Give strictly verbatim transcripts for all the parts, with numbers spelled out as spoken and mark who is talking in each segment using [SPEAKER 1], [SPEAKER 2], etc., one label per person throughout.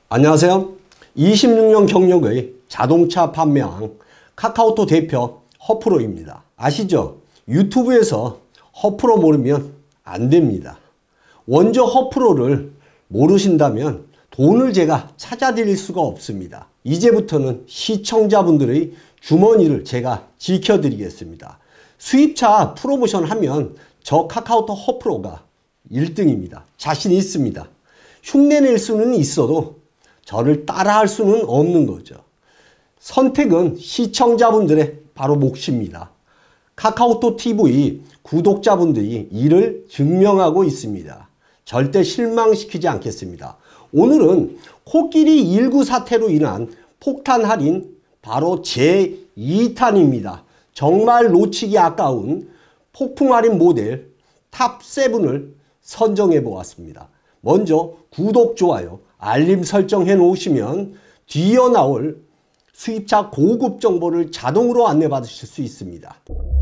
[SPEAKER 1] 안녕하세요. 이십육 년 경력의 자동차 판매왕 카카오톡 대표 허프로입니다. 아시죠? 유튜브에서 허프로 모르면 안 됩니다. 먼저 허프로를 모르신다면 돈을 제가 찾아드릴 수가 없습니다. 이제부터는 시청자분들의 주머니를 제가 지켜드리겠습니다. 수입차 프로모션 하면 저 카카오톡 허프로가 일 등입니다. 자신 있습니다. 흉내낼 수는 있어도 저를 따라할 수는 없는 거죠. 선택은 시청자분들의 바로 몫입니다. 카카오톡 티비 구독자분들이 이를 증명하고 있습니다. 절대 실망시키지 않겠습니다. 오늘은 코끼리 일구 사태로 인한 폭탄 할인 바로 제이 탄입니다. 정말 놓치기 아까운 폭풍 할인 모델 탑 세븐을 선정해 보았습니다. 먼저 구독, 좋아요, 알림 설정해 놓으시면 뒤이어 나올 수입차 고급 정보를 자동으로 안내받으실 수 있습니다.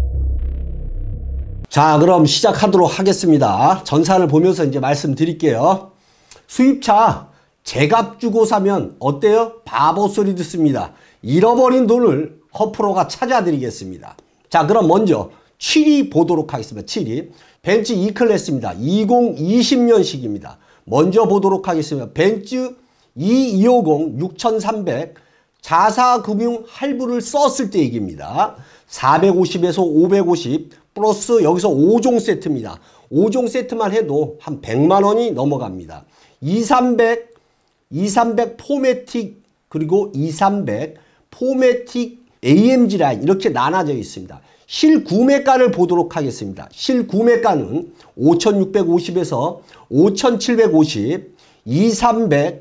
[SPEAKER 1] 자, 그럼 시작하도록 하겠습니다. 전산을 보면서 이제 말씀드릴게요. 수입차 제값 주고 사면 어때요? 바보 소리 듣습니다. 잃어버린 돈을 허프로가 찾아드리겠습니다. 자, 그럼 먼저 칠 위 보도록 하겠습니다. 칠 위 벤츠 E클래스입니다. 이천이십 년식입니다. 먼저 보도록 하겠습니다. 벤츠 이이오공 육천삼백 자사금융 할부를 썼을 때 얘기입니다. 사백오십에서 오백오십 플러스 여기서 오 종 세트입니다. 오 종 세트만 해도 한 백만 원이 넘어갑니다. 이삼백, 이삼백 포매틱 그리고 이삼백 포매틱 에이엠지 라인 이렇게 나눠져 있습니다. 실구매가를 보도록 하겠습니다. 실구매가는 오천육백오십에서 오천칠백오십, 이삼백,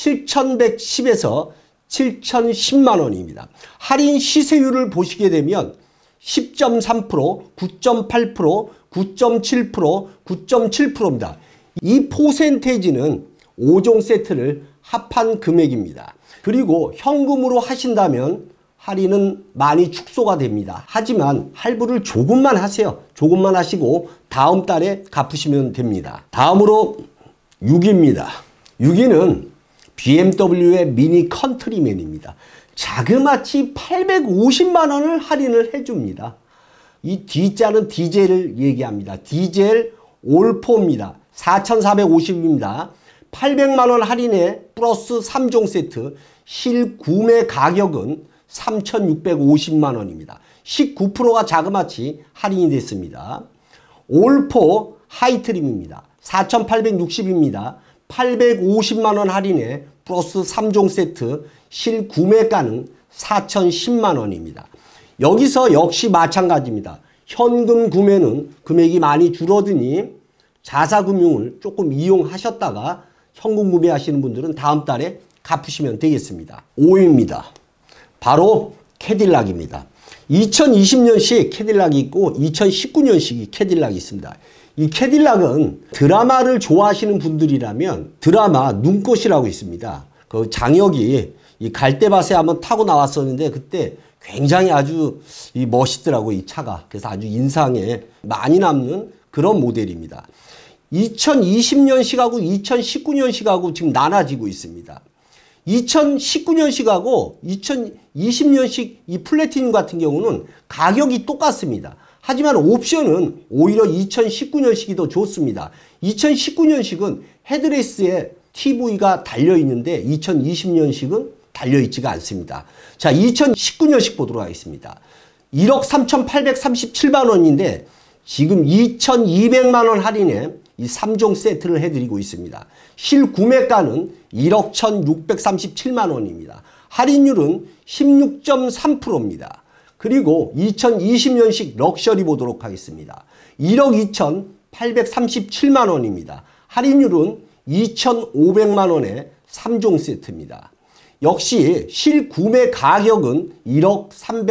[SPEAKER 1] 칠천백십에서 칠천십만 원입니다. 할인 시세율을 보시게 되면 십 점 삼 퍼센트, 구 점 팔 퍼센트, 구 점 칠 퍼센트, 구 점 칠 퍼센트입니다. 이 퍼센테이지는 오 종 세트를 합한 금액입니다. 그리고 현금으로 하신다면 할인은 많이 축소가 됩니다. 하지만 할부를 조금만 하세요. 조금만 하시고 다음 달에 갚으시면 됩니다. 다음으로 육 위입니다. 육 위는 비엠더블유의 미니 컨트리맨입니다. 자그마치 팔백오십만 원을 할인을 해줍니다. 이 D자는 디젤을 얘기합니다. 디젤 올포입니다. 사천사백오십입니다. 팔백만 원 할인에 플러스 삼 종 세트, 실구매 가격은 삼천육백오십만 원입니다. 십구 퍼센트가 자그마치 할인이 됐습니다. 올포 하이트림입니다. 사천팔백육십입니다. 팔백오십만 원 할인에 플러스 삼 종 세트, 실구매가는 사천십만 원입니다. 여기서 역시 마찬가지입니다. 현금 구매는 금액이 많이 줄어드니 자사금융을 조금 이용하셨다가 현금 구매하시는 분들은 다음 달에 갚으시면 되겠습니다. 오 위입니다. 바로 캐딜락입니다. 이천이십 년식 캐딜락이 있고 이천십구 년식이 캐딜락이 있습니다. 이 캐딜락은 드라마를 좋아하시는 분들이라면 드라마 눈꽃이라고 있습니다. 그 장혁이 이 갈대밭에 한번 타고 나왔었는데 그때 굉장히 아주 이 멋있더라고 이 차가. 그래서 아주 인상에 많이 남는 그런 모델입니다. 이천이십 년식하고 이천십구 년식하고 지금 나눠지고 있습니다. 이천십구 년식하고 이천이십 년식 이 플래티늄 같은 경우는 가격이 똑같습니다. 하지만 옵션은 오히려 이천십구 년식이 더 좋습니다. 이천십구 년식은 헤드레스에 티비가 달려있는데 이천이십 년식은 달려있지가 않습니다. 자, 이천십구 년식 보도록 하겠습니다. 일억 삼천팔백삼십칠만 원인데 지금 이천이백만 원 할인에 이 삼 종 세트를 해드리고 있습니다. 실구매가는 일억 천육백삼십칠만 원입니다. 할인율은 십육 점 삼 퍼센트입니다. 그리고 이천이십 년식 럭셔리 보도록 하겠습니다. 일억 이천팔백삼십칠만 원입니다. 할인율은 이천오백만 원에 삼 종 세트입니다. 역시 실구매 가격은 일억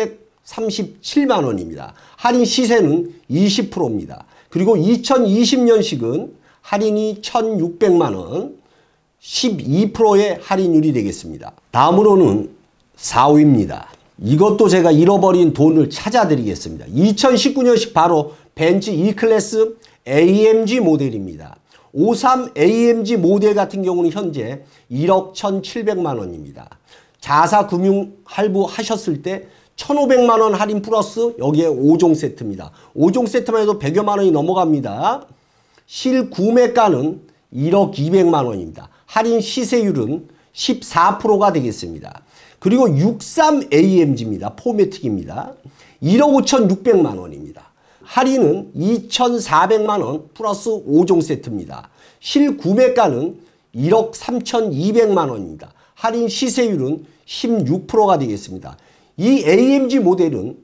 [SPEAKER 1] 삼백삼십칠만 원입니다. 할인 시세는 이십 퍼센트입니다. 그리고 이천이십 년식은 할인이 천육백만 원, 십이 퍼센트의 할인율이 되겠습니다. 다음으로는 사 위입니다. 이것도 제가 잃어버린 돈을 찾아드리겠습니다. 이천십구 년식 바로 벤츠 E클래스 에이엠지 모델입니다. 오십삼 에이엠지 모델 같은 경우는 현재 일억 천칠백만 원입니다. 자사금융 할부 하셨을 때 천오백만 원 할인 플러스 여기에 오 종 세트입니다. 오 종 세트만 해도 백여만 원이 넘어갑니다. 실구매가는 일억 이백만 원입니다. 할인 시세율은 십사 퍼센트가 되겠습니다. 그리고 육십삼 에이엠지입니다. 포매틱입니다. 일억 오천육백만 원입니다. 할인은 이천사백만 원 플러스 오 종 세트입니다. 실구매가는 일억 삼천이백만 원입니다. 할인 시세율은 십육 퍼센트가 되겠습니다. 이 에이엠지 모델은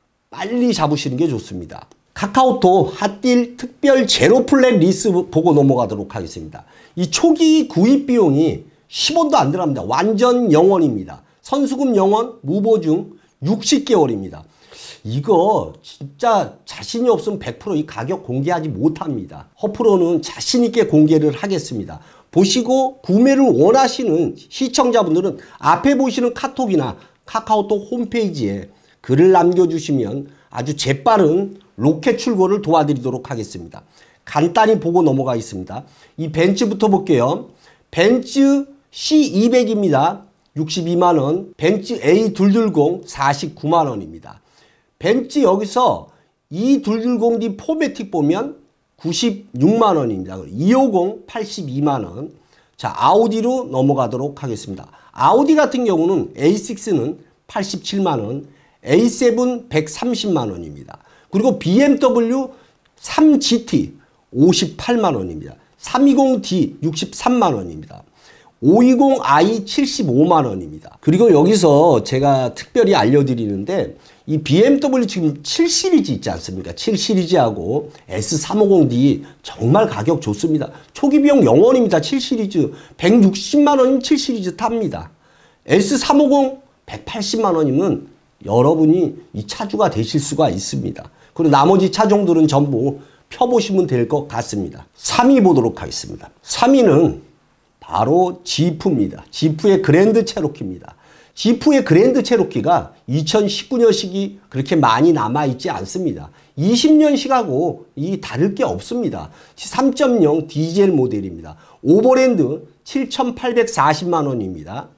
[SPEAKER 1] 빨리 잡으시는 게 좋습니다. 카카오톡 핫딜 특별 제로 플랜 리스 보고 넘어가도록 하겠습니다. 이 초기 구입 비용이 십 원도 안 들어갑니다. 완전 영원입니다. 선수금 영원, 무보증 육십 개월입니다. 이거 진짜 자신이 없으면 백 퍼센트 이 가격 공개하지 못합니다. 허프로는 자신 있게 공개를 하겠습니다. 보시고 구매를 원하시는 시청자분들은 앞에 보시는 카톡이나 카카오톡 홈페이지에 글을 남겨주시면 아주 재빠른 로켓 출고를 도와드리도록 하겠습니다. 간단히 보고 넘어가 있습니다. 이 벤츠부터 볼게요. 벤츠 씨 이백입니다. 육십이만 원. 벤츠 에이 이백삼십 사십구만 원입니다. 벤츠 여기서 이 이백삼십 디 포매틱 보면 구십육만 원입니다. 이백오십 팔십이만 원. 자, 아우디로 넘어가도록 하겠습니다. 아우디 같은 경우는 에이 식스는 팔십칠만 원, 에이 세븐 백삼십만 원입니다. 그리고 비엠더블유 삼 지티 오십팔만 원입니다. 삼백이십 디 육십삼만 원입니다. 오백이십 아이 칠십오만 원입니다. 그리고 여기서 제가 특별히 알려드리는데 이 비엠더블유 지금 칠 시리즈 있지 않습니까? 칠 시리즈하고 에스 삼백오십 디 정말 가격 좋습니다. 초기 비용 영원입니다. 칠 시리즈 백육십만 원이면 칠 시리즈 탑니다. 에스 삼백오십 백팔십만 원이면 여러분이 이 차주가 되실 수가 있습니다. 그리고 나머지 차종들은 전부 펴보시면 될 것 같습니다. 삼 위 보도록 하겠습니다. 삼 위는 바로 지프입니다. 지프의 그랜드 체로키입니다. 지프의 그랜드 체로키가 이천십구 년식이 그렇게 많이 남아있지 않습니다. 이십 년식하고 이 다를 게 없습니다. 삼 점 영 디젤 모델입니다. 오버랜드 칠천팔백사십만 원입니다.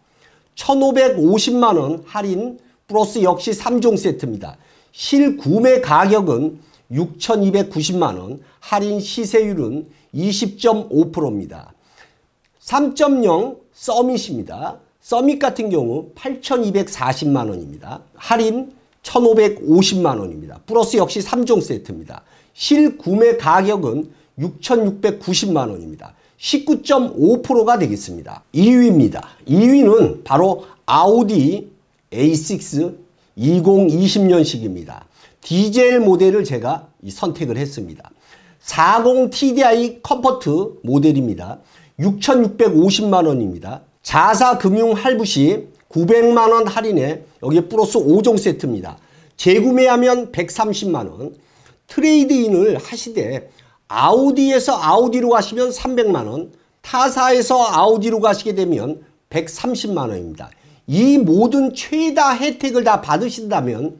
[SPEAKER 1] 천오백오십만 원 할인 플러스 역시 삼 종 세트입니다. 실구매 가격은 육천이백구십만 원, 할인 시세율은 이십 점 오 퍼센트입니다. 삼 점 영 서밋입니다. 서밋 같은 경우 팔천이백사십만 원입니다. 할인 천오백오십만 원입니다. 플러스 역시 삼 종 세트입니다. 실구매 가격은 육천육백구십만 원입니다. 십구 점 오 퍼센트가 되겠습니다. 이 위입니다. 이 위는 바로 아우디 에이 식스 이천이십 년식입니다. 디젤 모델을 제가 선택을 했습니다. 사십 티디아이 컴포트 모델입니다. 육천육백오십만 원입니다. 자사금융 할부 시 구백만 원 할인에 여기에 플러스 오 종 세트입니다. 재구매하면 백삼십만 원. 트레이드인을 하시되 아우디에서 아우디로 가시면 삼백만 원, 타사에서 아우디로 가시게 되면 백삼십만 원입니다. 이 모든 최다 혜택을 다 받으신다면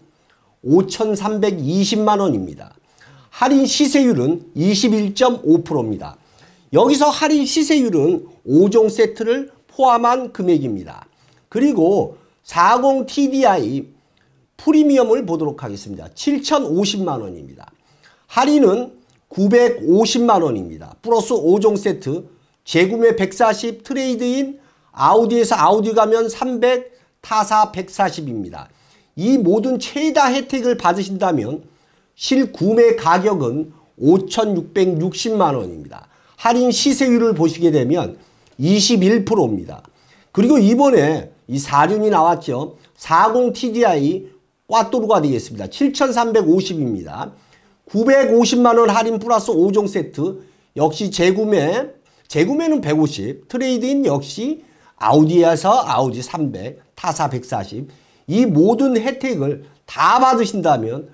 [SPEAKER 1] 오천삼백이십만 원입니다. 할인 시세율은 이십일 점 오 퍼센트입니다. 여기서 할인 시세율은 오 종 세트를 포함한 금액입니다. 그리고 사십 티디아이 프리미엄을 보도록 하겠습니다. 칠천오십만 원입니다. 할인은 구백오십만 원입니다. 플러스 오 종 세트, 재구매 백사십, 트레이드인, 아우디에서 아우디 가면 삼백, 타사 백사십입니다. 이 모든 최다 혜택을 받으신다면 실구매 가격은 오천육백육십만 원입니다. 할인 시세율을 보시게 되면 이십일 퍼센트입니다. 그리고 이번에 이 사륜이 나왔죠. 사십 티디아이 꽈또루가 되겠습니다. 칠천삼백오십입니다. 구백오십만 원 할인 플러스 오 종 세트, 역시 재구매, 재구매는 백오십, 트레이드인 역시 아우디에서 아우디 삼백, 타사 백사십, 이 모든 혜택을 다 받으신다면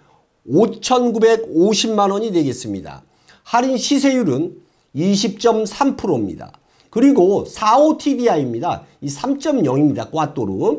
[SPEAKER 1] 오천구백오십만 원이 되겠습니다. 할인 시세율은 이십 점 삼 퍼센트입니다. 그리고 사십오 티디아이입니다. 이 삼 점 영입니다. 꽈또루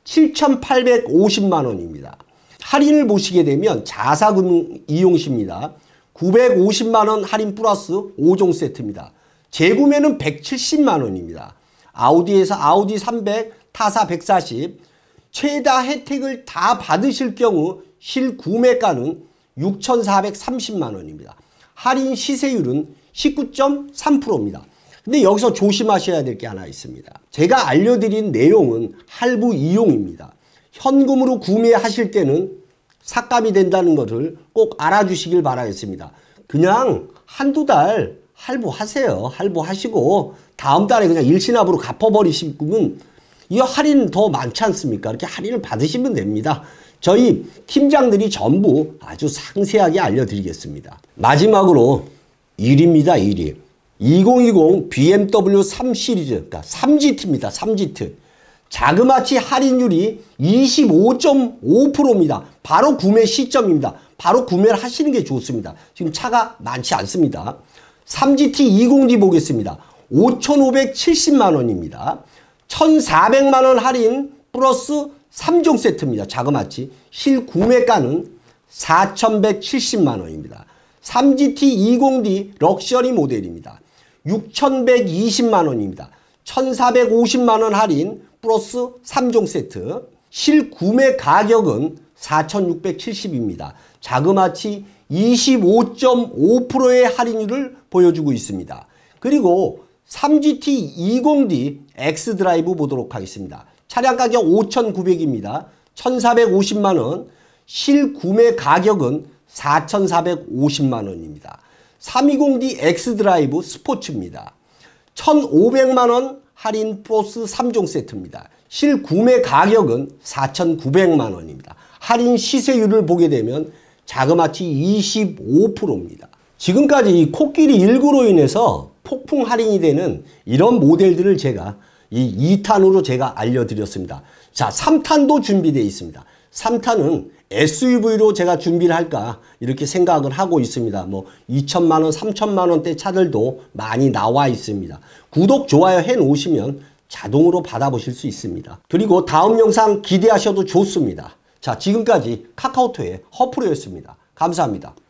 [SPEAKER 1] 칠천팔백오십만 원입니다. 할인을 보시게 되면 자사금융 이용시입니다. 구백오십만 원 할인 플러스 오 종 세트입니다. 재구매는 백칠십만 원입니다. 아우디에서 아우디 삼백, 타사 백사십. 최다 혜택을 다 받으실 경우 실구매가는 육천사백삼십만 원입니다. 할인 시세율은 십구 점 삼 퍼센트입니다. 근데 여기서 조심하셔야 될 게 하나 있습니다. 제가 알려드린 내용은 할부 이용입니다. 현금으로 구매하실 때는 삭감이 된다는 것을 꼭 알아주시길 바라겠습니다. 그냥 한두 달 할부하세요. 할부하시고 다음 달에 그냥 일시납으로 갚아버리시면 이 할인 더 많지 않습니까? 이렇게 할인을 받으시면 됩니다. 저희 팀장들이 전부 아주 상세하게 알려드리겠습니다. 마지막으로 일 위입니다. 일 위. 이천이십 비엠더블유 삼 시리즈, 그러니까 삼 지티입니다. 삼 지티. 자그마치 할인율이 이십오 점 오 퍼센트입니다. 바로 구매 시점입니다. 바로 구매를 하시는 게 좋습니다. 지금 차가 많지 않습니다. 삼 지티 이십 디 보겠습니다. 오천오백칠십만 원입니다. 천사백만 원 할인 플러스 삼 종 세트입니다. 자그마치. 실구매가는 사천백칠십만 원입니다. 삼 지티 이십 디 럭셔리 모델입니다. 육천백이십만 원입니다. 천사백오십만 원 할인 플러스 삼 종 세트. 실구매 가격은 사천육백칠십입니다. 자그마치 이십오 점 오 퍼센트의 할인율을 보여주고 있습니다. 그리고 삼 지티 이십 디 X드라이브 보도록 하겠습니다. 차량 가격 오천구백입니다. 천사백오십만 원. 실구매 가격은 사천사백오십만 원입니다. 삼백이십 디 X드라이브 스포츠입니다. 천오백만 원 할인 플러스 삼 종 세트입니다. 실구매 가격은 사천구백만 원입니다. 할인 시세율을 보게 되면 자그마치 이십오 퍼센트입니다. 지금까지 이 코끼리 일구로 인해서 폭풍 할인이 되는 이런 모델들을 제가 이 이 탄으로 제가 알려드렸습니다. 자, 삼 탄도 준비되어 있습니다. 삼 탄은 에스유브이로 제가 준비를 할까 이렇게 생각을 하고 있습니다. 뭐 이천만 원, 삼천만 원대 차들도 많이 나와 있습니다. 구독, 좋아요 해 놓으시면 자동으로 받아보실 수 있습니다. 그리고 다음 영상 기대하셔도 좋습니다. 자, 지금까지 카카오톡의 허프로였습니다. 감사합니다.